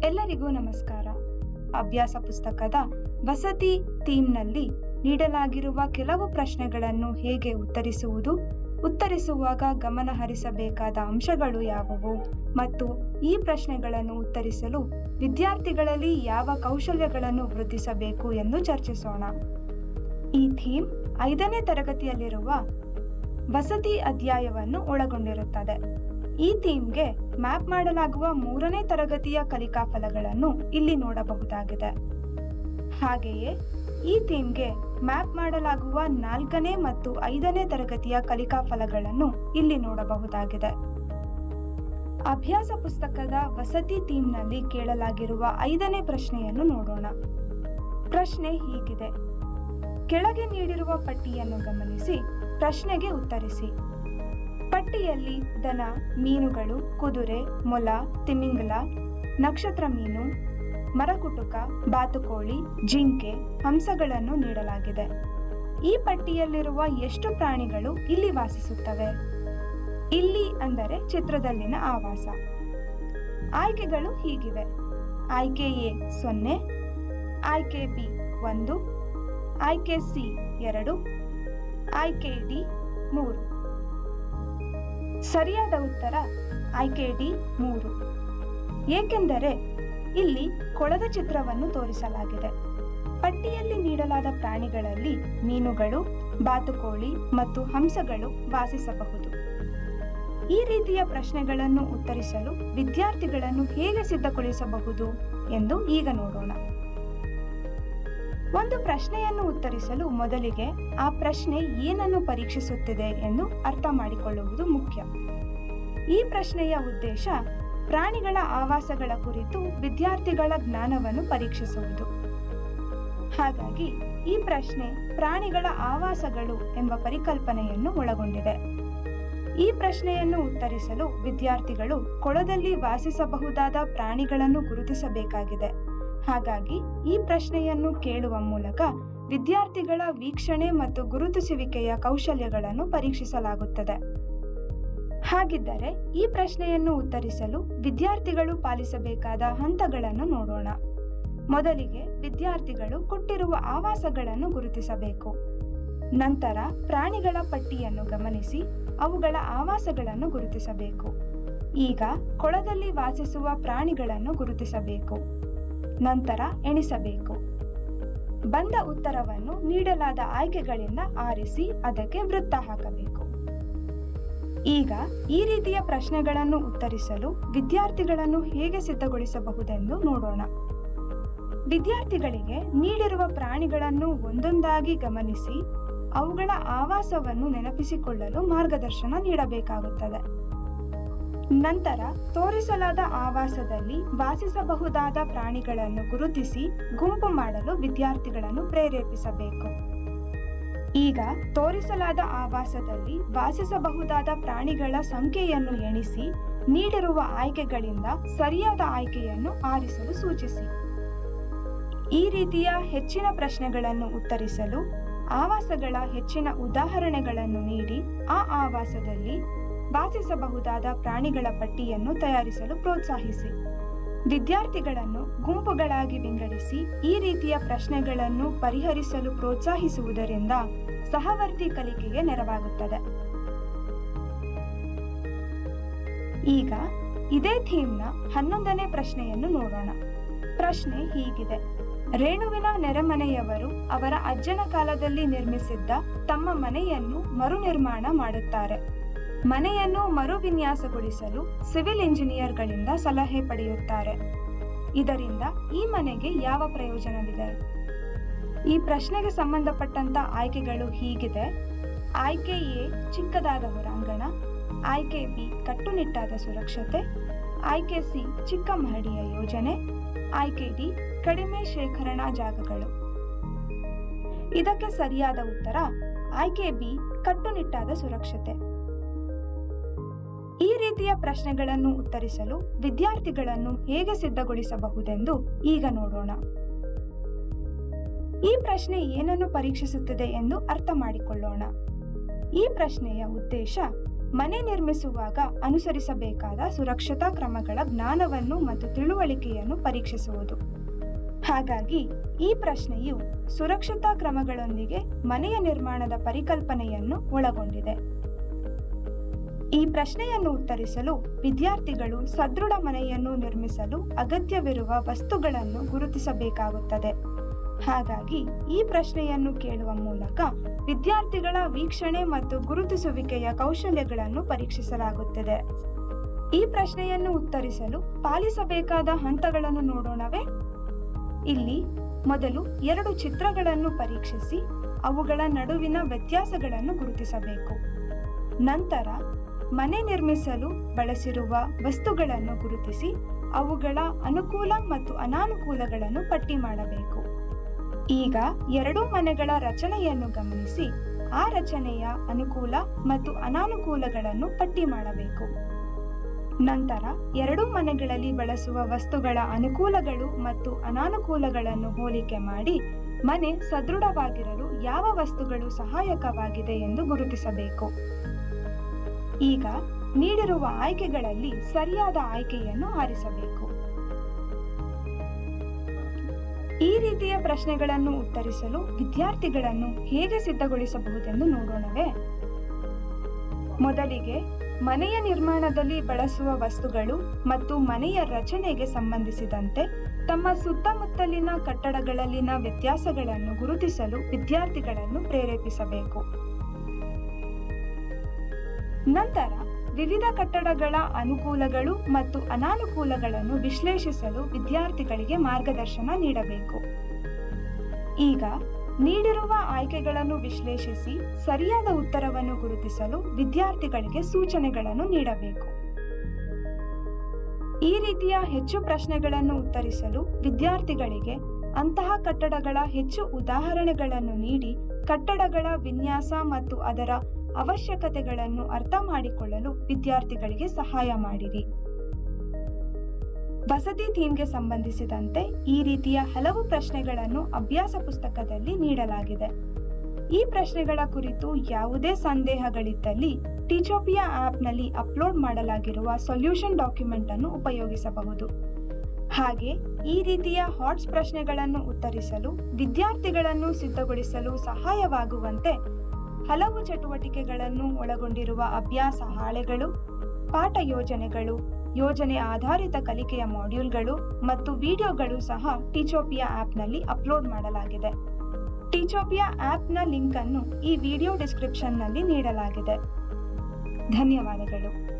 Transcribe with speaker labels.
Speaker 1: ಎಲ್ಲರಿಗೂ ನಮಸ್ಕಾರ. ಅಭ್ಯಾಸ ಪುಸ್ತಕದ ವಸತಿ ಥೀಮ್ನಲ್ಲಿ ನೀಡಲಾಗಿರುವ ಕೆಲವು ಪ್ರಶ್ನೆಗಳನ್ನು ಹೇಗೆ ಉತ್ತರಿಸುವುದು, ಉತ್ತರಿಸುವಾಗ ಗಮನ ಹರಿಸಬೇಕಾದ ಅಂಶಗಳು ಯಾವುವು ಮತ್ತು ಈ ಪ್ರಶ್ನೆಗಳನ್ನು ಉತ್ತರಿಸಲು ವಿದ್ಯಾರ್ಥಿಗಳಲ್ಲಿ ಯಾವ ಕೌಶಲ್ಯಗಳನ್ನು ವೃದ್ಧಿಸಬೇಕು ಎಂದು ಚರ್ಚಿಸೋಣ. ಈ ಥೀಮ್ 5ನೇ ತರಗತಿಯಲ್ಲಿರುವ ವಸತಿ ಅಧ್ಯಾಯವನ್ನು ಒಳಗೊಂಡಿರುತ್ತದೆ. ಈ ಥೀಮ್ಗೆ ಮ್ಯಾಪ್ ಮಾಡಲಾಗುವ 3ನೇ ತರಗತಿಯ ಕಲಿಕಾ ಫಲಗಳನ್ನು ಇಲ್ಲಿ ನೋಡಬಹುದಾಗಿದೆ. ಹಾಗೆಯೇ ಈ ಥೀಮ್ಗೆ ಮ್ಯಾಪ್ ಮಾಡಲಾಗುವ 4ನೇ ಮತ್ತು 5ನೇ ತರಗತಿಯ ಕಲಿಕಾ ಫಲಗಳನ್ನು ಇಲ್ಲಿ ನೋಡಬಹುದಾಗಿದೆ. ಅಭ್ಯಾಸ ಪುಸ್ತಕದ ವಸತಿ ಥೀಮ್ನಲ್ಲಿ ಕೇಳಲಾಗಿರುವ 5ನೇ ಪ್ರಶ್ನೆಯನ್ನು ನೋಡೋಣ. ಪ್ರಶ್ನೆ ಹೀಗಿದೆ: ಕೆಳಗೆ ನೀಡಿರುವ ಪಟ್ಟಿಯನ್ನು ಗಮನಿಸಿ ಪ್ರಶ್ನೆಗೆ ಉತ್ತರಿಸಿ. ಪಟ್ಟಿಯಲ್ಲಿ ದನ, ಮೀನುಗಳು, ಕುದುರೆ, ಮೊಲ, ತಿಮಿಂಗಲ, ನಕ್ಷತ್ರ ಮೀನು, ಮರಕುಟುಕ, ಬಾತುಕೋಳಿ, ಜಿಂಕೆ, ಹಂಸಗಳನ್ನು ನೀಡಲಾಗಿದೆ. ಈ ಪಟ್ಟಿಯಲ್ಲಿರುವ ಎಷ್ಟು ಪ್ರಾಣಿಗಳು ಇಲ್ಲಿ ವಾಸಿಸುತ್ತವೆ? ಇಲ್ಲಿ ಅಂದರೆ ಚಿತ್ರದಲ್ಲಿನ ಆವಾಸ. ಆಯ್ಕೆಗಳು ಹೀಗಿವೆ: ಆಯ್ಕೆ ಎ 0, ಆಯ್ಕೆ ಬಿ 1, ಆಯ್ಕೆ ಸಿ 2, ಆಯ್ಕೆ ಡಿ 3. ಸರಿಯಾದ ಉತ್ತರ ಆಯ್ಕೆ ಡಿ 3, ಏಕೆಂದರೆ ಇಲ್ಲಿ ಕೊಳದ ಚಿತ್ರವನ್ನು ತೋರಿಸಲಾಗಿದೆ. ಪಟ್ಟಿಯಲ್ಲಿ ನೀಡಲಾದ ಪ್ರಾಣಿಗಳಲ್ಲಿ ಮೀನುಗಳು, ಬಾತುಕೋಳಿ ಮತ್ತು ಹಂಸಗಳು ವಾಸಿಸಬಹುದು. ಈ ರೀತಿಯ ಪ್ರಶ್ನೆಗಳನ್ನು ಉತ್ತರಿಸಲು ವಿದ್ಯಾರ್ಥಿಗಳನ್ನು ಹೇಗೆ ಸಿದ್ಧಗೊಳಿಸಬಹುದು ಎಂದು ಈಗ ನೋಡೋಣ. ಒಂದು ಪ್ರಶ್ನೆಯನ್ನು ಉತ್ತರಿಸಲು ಮೊದಲಿಗೆ ಆ ಪ್ರಶ್ನೆ ಏನನ್ನು ಪರೀಕ್ಷಿಸುತ್ತಿದೆ ಎಂದು ಅರ್ಥ ಮಾಡಿಕೊಳ್ಳುವುದು ಮುಖ್ಯ. ಈ ಪ್ರಶ್ನೆಯ ಉದ್ದೇಶ ಪ್ರಾಣಿಗಳ ಆವಾಸಗಳ ಕುರಿತು ವಿದ್ಯಾರ್ಥಿಗಳ ಜ್ಞಾನವನ್ನು ಪರೀಕ್ಷಿಸುವುದು. ಹಾಗಾಗಿ ಈ ಪ್ರಶ್ನೆ ಪ್ರಾಣಿಗಳ ಆವಾಸಗಳು ಎಂಬ ಪರಿಕಲ್ಪನೆಯನ್ನು ಒಳಗೊಂಡಿದೆ. ಈ ಪ್ರಶ್ನೆಯನ್ನು ಉತ್ತರಿಸಲು ವಿದ್ಯಾರ್ಥಿಗಳು ಕೊಳದಲ್ಲಿ ವಾಸಿಸಬಹುದಾದ ಪ್ರಾಣಿಗಳನ್ನು ಗುರುತಿಸಬೇಕಾಗಿದೆ. ಹಾಗಾಗಿ ಈ ಪ್ರಶ್ನೆಯನ್ನು ಕೇಳುವ ಮೂಲಕ ವಿದ್ಯಾರ್ಥಿಗಳ ವೀಕ್ಷಣೆ ಮತ್ತು ಗುರುತಿಸುವಿಕೆಯ ಕೌಶಲ್ಯಗಳನ್ನು ಪರೀಕ್ಷಿಸಲಾಗುತ್ತದೆ. ಹಾಗಿದ್ದರೆ ಈ ಪ್ರಶ್ನೆಯನ್ನು ಉತ್ತರಿಸಲು ವಿದ್ಯಾರ್ಥಿಗಳು ಪಾಲಿಸಬೇಕಾದ ಹಂತಗಳನ್ನು ನೋಡೋಣ. ಮೊದಲಿಗೆ ವಿದ್ಯಾರ್ಥಿಗಳು ಕೊಟ್ಟಿರುವ ಆವಾಸಗಳನ್ನು ಗುರುತಿಸಬೇಕು. ನಂತರ ಪ್ರಾಣಿಗಳ ಪಟ್ಟಿಯನ್ನು ಗಮನಿಸಿ ಅವುಗಳ ಆವಾಸಗಳನ್ನು ಗುರುತಿಸಬೇಕು. ಈಗ ಕೊಳದಲ್ಲಿ ವಾಸಿಸುವ ಪ್ರಾಣಿಗಳನ್ನು ಗುರುತಿಸಬೇಕು. ನಂತರ ಎಣಿಸಬೇಕು. ಬಂದ ಉತ್ತರವನ್ನು ನೀಡಲಾದ ಆಯ್ಕೆಗಳಿಂದ ಆರಿಸಿ ಅದಕ್ಕೆ ವೃತ್ತ ಹಾಕಬೇಕು. ಈಗ ಈ ರೀತಿಯ ಪ್ರಶ್ನೆಗಳನ್ನು ಉತ್ತರಿಸಲು ವಿದ್ಯಾರ್ಥಿಗಳನ್ನು ಹೇಗೆ ಸಿದ್ಧಗೊಳಿಸಬಹುದೆಂದು ನೋಡೋಣ. ವಿದ್ಯಾರ್ಥಿಗಳಿಗೆ ನೀಡಿರುವ ಪ್ರಾಣಿಗಳನ್ನು ಒಂದೊಂದಾಗಿ ಗಮನಿಸಿ ಅವುಗಳ ಆವಾಸವನ್ನು ನೆನಪಿಸಿಕೊಳ್ಳಲು ಮಾರ್ಗದರ್ಶನ ನೀಡಬೇಕಾಗುತ್ತದೆ. ನಂತರ ತೋರಿಸಲಾದ ಆವಾಸದಲ್ಲಿ ವಾಸಿಸಬಹುದಾದ ಪ್ರಾಣಿಗಳನ್ನು ಗುರುತಿಸಿ ಗುಂಪು ಮಾಡಲು ವಿದ್ಯಾರ್ಥಿಗಳನ್ನು ಪ್ರೇರೇಪಿಸಬೇಕು. ಈಗ ತೋರಿಸಲಾದ ಆವಾಸದಲ್ಲಿ ವಾಸಿಸಬಹುದಾದ ಪ್ರಾಣಿಗಳ ಸಂಖ್ಯೆಯನ್ನು ಎಣಿಸಿ ನೀಡಿರುವ ಆಯ್ಕೆಗಳಿಂದ ಸರಿಯಾದ ಆಯ್ಕೆಯನ್ನು ಆರಿಸಲು ಸೂಚಿಸಿ. ಈ ರೀತಿಯ ಹೆಚ್ಚಿನ ಪ್ರಶ್ನೆಗಳನ್ನು ಉತ್ತರಿಸಲು ಆವಾಸಗಳ ಹೆಚ್ಚಿನ ಉದಾಹರಣೆಗಳನ್ನು ನೀಡಿ ಆ ಆವಾಸದಲ್ಲಿ ವಾಸಿಸಬಹುದಾದ ಪ್ರಾಣಿಗಳ ಪಟ್ಟಿಯನ್ನು ತಯಾರಿಸಲು ಪ್ರೋತ್ಸಾಹಿಸಿ. ವಿದ್ಯಾರ್ಥಿಗಳನ್ನು ಗುಂಪುಗಳಾಗಿ ವಿಂಗಡಿಸಿ ಈ ರೀತಿಯ ಪ್ರಶ್ನೆಗಳನ್ನು ಪರಿಹರಿಸಲು ಪ್ರೋತ್ಸಾಹಿಸುವುದರಿಂದ ಸಹವರ್ತಿ ಕಲಿಕೆಗೆ ನೆರವಾಗುತ್ತದೆ. ಈಗ ಇದೇ ಥೀಮ್ನ 11ನೇ ಪ್ರಶ್ನೆಯನ್ನು ನೋಡೋಣ. ಪ್ರಶ್ನೆ ಹೀಗಿದೆ: ರೇಣುವಿನ ನೆರೆಮನೆಯವರು ಅವರ ಅಜ್ಜನ ಕಾಲದಲ್ಲಿ ನಿರ್ಮಿಸಿದ್ದ ತಮ್ಮ ಮನೆಯನ್ನು ಮರುನಿರ್ಮಾಣ ಮಾಡುತ್ತಾರೆ. ಮನೆಯನ್ನು ಮರುವಿನ್ಯಾಸಗೊಳಿಸಲು ಸಿವಿಲ್ ಇಂಜಿನಿಯರ್ಗಳಿಂದ ಸಲಹೆ ಪಡೆಯುತ್ತಾರೆ. ಇದರಿಂದ ಈ ಮನೆಗೆ ಯಾವ ಪ್ರಯೋಜನವಿದೆ? ಈ ಪ್ರಶ್ನೆಗೆ ಸಂಬಂಧಪಟ್ಟಂತ ಆಯ್ಕೆಗಳು ಹೀಗಿದೆ: ಆಯ್ಕೆ ಎ ಚಿಕ್ಕದಾದ ಹೊರಾಂಗಣ, ಆಯ್ಕೆ ಬಿ ಕಟ್ಟುನಿಟ್ಟಾದ ಸುರಕ್ಷತೆ, ಆಯ್ಕೆ ಸಿ ಚಿಕ್ಕ ಮಹಡಿಯ ಯೋಜನೆ, ಆಯ್ಕೆ ಡಿ ಕಡಿಮೆ ಶೇಖರಣಾ ಜಾಗಗಳು. ಇದಕ್ಕೆ ಸರಿಯಾದ ಉತ್ತರ ಆಯ್ಕೆ ಬಿ ಕಟ್ಟುನಿಟ್ಟಾದ ಸುರಕ್ಷತೆ. ಈ ರೀತಿಯ ಪ್ರಶ್ನೆಗಳನ್ನು ಉತ್ತರಿಸಲು ವಿದ್ಯಾರ್ಥಿಗಳನ್ನು ಹೇಗೆ ಸಿದ್ಧಗೊಳಿಸಬಹುದೆಂದು ಈಗ ನೋಡೋಣ. ಈ ಪ್ರಶ್ನೆ ಏನನ್ನು ಪರೀಕ್ಷಿಸುತ್ತದೆ ಎಂದು ಅರ್ಥ ಮಾಡಿಕೊಳ್ಳೋಣ. ಈ ಪ್ರಶ್ನೆಯ ಉದ್ದೇಶ ಮನೆ ನಿರ್ಮಿಸುವಾಗ ಅನುಸರಿಸಬೇಕಾದ ಸುರಕ್ಷತಾ ಕ್ರಮಗಳ ಜ್ಞಾನವನ್ನು ಮತ್ತು ತಿಳುವಳಿಕೆಯನ್ನು ಪರೀಕ್ಷಿಸುವುದು. ಹಾಗಾಗಿ ಈ ಪ್ರಶ್ನೆಯು ಸುರಕ್ಷತಾ ಕ್ರಮಗಳೊಂದಿಗೆ ಮನೆಯ ನಿರ್ಮಾಣದ ಪರಿಕಲ್ಪನೆಯನ್ನು ಒಳಗೊಂಡಿದೆ. ಈ ಪ್ರಶ್ನೆಯನ್ನು ಉತ್ತರಿಸಲು ವಿದ್ಯಾರ್ಥಿಗಳು ಸದೃಢ ಮನೆಯನ್ನು ನಿರ್ಮಿಸಲು ಅಗತ್ಯವಿರುವ ವಸ್ತುಗಳನ್ನು ಗುರುತಿಸಬೇಕಾಗುತ್ತದೆ. ಹಾಗಾಗಿ ಈ ಪ್ರಶ್ನೆಯನ್ನು ಕೇಳುವ ಮೂಲಕ ವಿದ್ಯಾರ್ಥಿಗಳ ವೀಕ್ಷಣೆ ಮತ್ತು ಗುರುತಿಸುವಿಕೆಯ ಕೌಶಲ್ಯಗಳನ್ನು ಪರೀಕ್ಷಿಸಲಾಗುತ್ತದೆ. ಈ ಪ್ರಶ್ನೆಯನ್ನು ಉತ್ತರಿಸಲು ಪಾಲಿಸಬೇಕಾದ ಹಂತಗಳನ್ನು ನೋಡೋಣವೇ? ಇಲ್ಲಿ ಮೊದಲು 2 ಚಿತ್ರಗಳನ್ನು ಪರೀಕ್ಷಿಸಿ ಅವುಗಳ ನಡುವಿನ ವ್ಯತ್ಯಾಸಗಳನ್ನು ಗುರುತಿಸಬೇಕು. ನಂತರ ಮನೆ ನಿರ್ಮಿಸಲು ಬಳಸಿರುವ ವಸ್ತುಗಳನ್ನು ಗುರುತಿಸಿ ಅವುಗಳ ಅನುಕೂಲ ಮತ್ತು ಅನಾನುಕೂಲಗಳನ್ನು ಪಟ್ಟಿ ಮಾಡಬೇಕು. ಈಗ 2 ಮನೆಗಳ ರಚನೆಯನ್ನು ಗಮನಿಸಿ ಆ ರಚನೆಯ ಅನುಕೂಲ ಮತ್ತು ಅನಾನುಕೂಲಗಳನ್ನು ಪಟ್ಟಿ ಮಾಡಬೇಕು. ನಂತರ 2 ಮನೆಗಳಲ್ಲಿ ಬಳಸುವ ವಸ್ತುಗಳ ಅನುಕೂಲಗಳು ಮತ್ತು ಅನಾನುಕೂಲಗಳನ್ನು ಹೋಲಿಕೆ ಮಾಡಿ ಮನೆ ಸದೃಢವಾಗಿರಲು ಯಾವ ವಸ್ತುಗಳು ಸಹಾಯಕವಾಗಿದೆ ಎಂದು ಗುರುತಿಸಬೇಕು. ಈಗ ನೀಡಿರುವ ಆಯ್ಕೆಗಳಲ್ಲಿ ಸರಿಯಾದ ಆಯ್ಕೆಯನ್ನು ಆರಿಸಬೇಕು. ಈ ರೀತಿಯ ಪ್ರಶ್ನೆಗಳನ್ನು ಉತ್ತರಿಸಲು ವಿದ್ಯಾರ್ಥಿಗಳನ್ನು ಹೇಗೆ ಸಿದ್ಧಗೊಳಿಸಬಹುದೆಂದು ನೋಡೋಣವೇ? ಮೊದಲಿಗೆ ಮನೆಯ ನಿರ್ಮಾಣದಲ್ಲಿ ಬಳಸುವ ವಸ್ತುಗಳು ಮತ್ತು ಮನೆಯ ರಚನೆಗೆ ಸಂಬಂಧಿಸಿದಂತೆ ತಮ್ಮ ಸುತ್ತಮುತ್ತಲಿನ ಕಟ್ಟಡಗಳಲ್ಲಿನ ವ್ಯತ್ಯಾಸಗಳನ್ನು ಗುರುತಿಸಲು ವಿದ್ಯಾರ್ಥಿಗಳನ್ನು ಪ್ರೇರೇಪಿಸಬೇಕು. ನಂತರ ವಿವಿಧ ಕಟ್ಟಡಗಳ ಅನುಕೂಲಗಳು ಮತ್ತು ಅನಾನುಕೂಲಗಳನ್ನು ವಿಶ್ಲೇಷಿಸಲು ವಿದ್ಯಾರ್ಥಿಗಳಿಗೆ ಮಾರ್ಗದರ್ಶನ ನೀಡಬೇಕು. ಈಗ ನೀಡಿರುವ ಆಯ್ಕೆಗಳನ್ನು ವಿಶ್ಲೇಷಿಸಿ ಸರಿಯಾದ ಉತ್ತರವನ್ನು ಗುರುತಿಸಲು ವಿದ್ಯಾರ್ಥಿಗಳಿಗೆ ಸೂಚನೆಗಳನ್ನು ನೀಡಬೇಕು. ಈ ರೀತಿಯ ಹೆಚ್ಚು ಪ್ರಶ್ನೆಗಳನ್ನು ಉತ್ತರಿಸಲು ವಿದ್ಯಾರ್ಥಿಗಳಿಗೆ ಅಂತಹ ಕಟ್ಟಡಗಳ ಹೆಚ್ಚು ಉದಾಹರಣೆಗಳನ್ನು ನೀಡಿ ಕಟ್ಟಡಗಳ ವಿನ್ಯಾಸ ಮತ್ತು ಅದರ ಅವಶ್ಯಕತೆಗಳನ್ನು ಅರ್ಥ ಮಾಡಿಕೊಳ್ಳಲು ವಿದ್ಯಾರ್ಥಿಗಳಿಗೆ ಸಹಾಯ ಮಾಡಿರಿ. ವಸತಿ ಥೀಮ್ಗೆ ಸಂಬಂಧಿಸಿದಂತೆ ಈ ರೀತಿಯ ಹಲವು ಪ್ರಶ್ನೆಗಳನ್ನು ಅಭ್ಯಾಸ ಪುಸ್ತಕದಲ್ಲಿ ನೀಡಲಾಗಿದೆ. ಈ ಪ್ರಶ್ನೆಗಳ ಕುರಿತು ಯಾವುದೇ ಸಂದೇಹಗಳಿದ್ದಲ್ಲಿ ಟೀಚೋಪಿಯಾ ಆಪ್ನಲ್ಲಿ ಅಪ್ಲೋಡ್ ಮಾಡಲಾಗಿರುವ ಸೊಲ್ಯೂಷನ್ ಡಾಕ್ಯುಮೆಂಟ್ ಅನ್ನು ಉಪಯೋಗಿಸಬಹುದು. ಹಾಗೆ ಈ ರೀತಿಯ ಹಾಟ್ಸ್ ಪ್ರಶ್ನೆಗಳನ್ನು ಉತ್ತರಿಸಲು ವಿದ್ಯಾರ್ಥಿಗಳನ್ನು ಸಿದ್ಧಗೊಳಿಸಲು ಸಹಾಯವಾಗುವಂತೆ ಹಲವು ಚಟುವಟಿಕೆಗಳನ್ನು ಒಳಗೊಂಡಿರುವ ಅಭ್ಯಾಸ ಹಾಳೆಗಳು, ಪಾಠ ಯೋಜನೆಗಳು, ಯೋಜನೆ ಆಧಾರಿತ ಕಲಿಕೆಯ ಮಾಡ್ಯೂಲ್ಗಳು ಮತ್ತು ವಿಡಿಯೋಗಳು ಸಹ ಟೀಚೋಪಿಯಾ ಆಪ್ನಲ್ಲಿ ಅಪ್ಲೋಡ್ ಮಾಡಲಾಗಿದೆ. ಟೀಚೋಪಿಯಾ ಆಪ್ನ ಲಿಂಕ್ ಅನ್ನು ಈ ವಿಡಿಯೋ ಡಿಸ್ಕ್ರಿಪ್ಷನ್ನಲ್ಲಿ ನೀಡಲಾಗಿದೆ. ಧನ್ಯವಾದಗಳು.